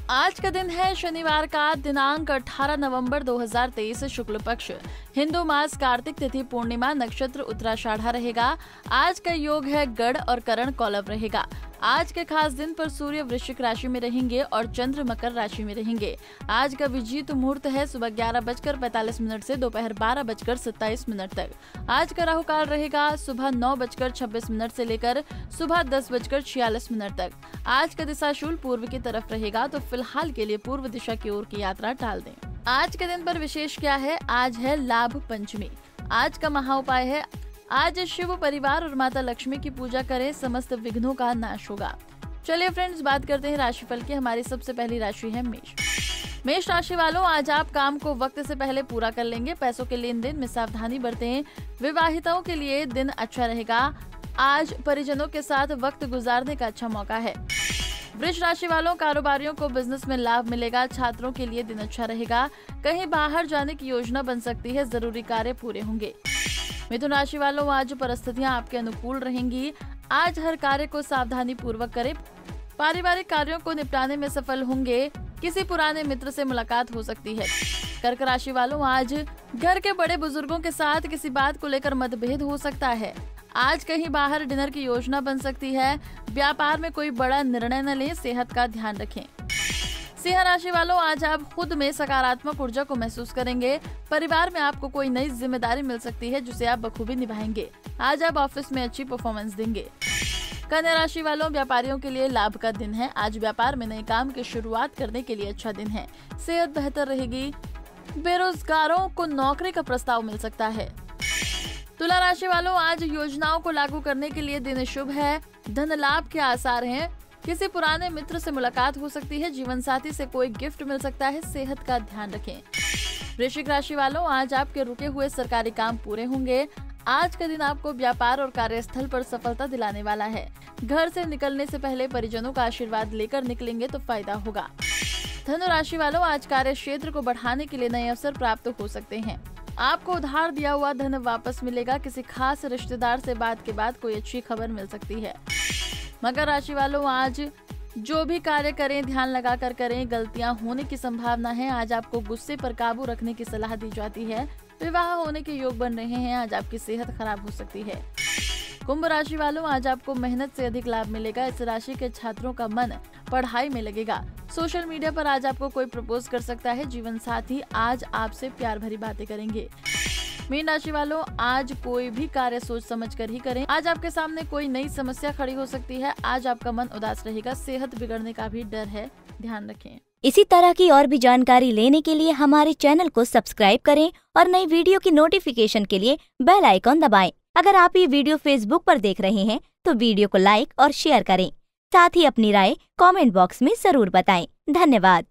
आज का दिन है शनिवार का दिनांक 18 नवंबर 2023 शुक्ल पक्ष, हिंदू मास कार्तिक तिथि पूर्णिमा, नक्षत्र उत्तराषाढ़ा रहेगा। आज का योग है गढ़ और करण कौलव रहेगा। आज के खास दिन पर सूर्य वृश्चिक राशि में रहेंगे और चंद्र मकर राशि में रहेंगे। आज का विजीत मुहूर्त है सुबह 11:45 से दोपहर 12:27 तक। आज का राहु काल रहेगा सुबह 9:26 से लेकर सुबह 10:46 तक। आज का दिशाशूल पूर्व की तरफ रहेगा, तो फिलहाल के लिए पूर्व दिशा की ओर की यात्रा टाल दें। आज के दिन पर विशेष क्या है? आज है लाभ पंचमी। आज का महाउपाय है, आज शिव परिवार और माता लक्ष्मी की पूजा करें, समस्त विघ्नों का नाश होगा। चलिए फ्रेंड्स, बात करते हैं राशिफल की। हमारी सबसे पहली राशि है मेष। मेष राशि वालों, आज आप काम को वक्त से पहले पूरा कर लेंगे। पैसों के लेन देन में सावधानी बरतें। विवाहिताओं के लिए दिन अच्छा रहेगा। आज परिजनों के साथ वक्त गुजारने का अच्छा मौका है। वृष राशि वालों, कारोबारियों को बिजनेस में लाभ मिलेगा। छात्रों के लिए दिन अच्छा रहेगा। कहीं बाहर जाने की योजना बन सकती है। जरूरी कार्य पूरे होंगे। मिथुन राशि वालों, आज परिस्थितियां आपके अनुकूल रहेंगी। आज हर कार्य को सावधानी पूर्वक करें। पारिवारिक कार्यों को निपटाने में सफल होंगे। किसी पुराने मित्र से मुलाकात हो सकती है। कर्क राशि वालों, आज घर के बड़े बुजुर्गों के साथ किसी बात को लेकर मतभेद हो सकता है। आज कहीं बाहर डिनर की योजना बन सकती है। व्यापार में कोई बड़ा निर्णय न लें। सेहत का ध्यान रखें। सिंह राशि वालों, आज आप खुद में सकारात्मक ऊर्जा को महसूस करेंगे। परिवार में आपको कोई नई जिम्मेदारी मिल सकती है, जिसे आप बखूबी निभाएंगे। आज आप ऑफिस में अच्छी परफॉर्मेंस देंगे। कन्या राशि वालों, व्यापारियों के लिए लाभ का दिन है। आज व्यापार में नए काम की शुरुआत करने के लिए अच्छा दिन है। सेहत बेहतर रहेगी। बेरोजगारों को नौकरी का प्रस्ताव मिल सकता है। तुला राशि वालों, आज योजनाओं को लागू करने के लिए दिन शुभ है। धन लाभ के आसार हैं। किसी पुराने मित्र से मुलाकात हो सकती है। जीवन साथी से कोई गिफ्ट मिल सकता है। सेहत का ध्यान रखें। वृश्चिक राशि वालों, आज आपके रुके हुए सरकारी काम पूरे होंगे। आज का दिन आपको व्यापार और कार्यस्थल पर सफलता दिलाने वाला है। घर से निकलने से पहले परिजनों का आशीर्वाद लेकर निकलेंगे तो फायदा होगा। धनु राशि वालों, आज कार्य क्षेत्र को बढ़ाने के लिए नए अवसर प्राप्त हो सकते हैं। आपको उधार दिया हुआ धन वापस मिलेगा। किसी खास रिश्तेदार से बात के बाद कोई अच्छी खबर मिल सकती है। मकर राशि वालों, आज जो भी कार्य करें ध्यान लगाकर करें। गलतियां होने की संभावना है। आज आपको गुस्से पर काबू रखने की सलाह दी जाती है। विवाह होने के योग बन रहे हैं। आज आपकी सेहत खराब हो सकती है। कुंभ राशि वालों, आज आपको मेहनत से अधिक लाभ मिलेगा। इस राशि के छात्रों का मन पढ़ाई में लगेगा। सोशल मीडिया पर आज आपको कोई प्रपोज कर सकता है। जीवन साथी आज आपसे प्यार भरी बातें करेंगे। मीन राशि वालों, आज कोई भी कार्य सोच समझ कर ही करें। आज आपके सामने कोई नई समस्या खड़ी हो सकती है। आज आपका मन उदास रहेगा। सेहत बिगड़ने का भी डर है, ध्यान रखें। इसी तरह की और भी जानकारी लेने के लिए हमारे चैनल को सब्सक्राइब करें और नई वीडियो की नोटिफिकेशन के लिए बेल आइकॉन दबाएं। अगर आप ये वीडियो फेसबुक पर देख रहे हैं तो वीडियो को लाइक और शेयर करें। साथ ही अपनी राय कमेंट बॉक्स में जरूर बताएं। धन्यवाद।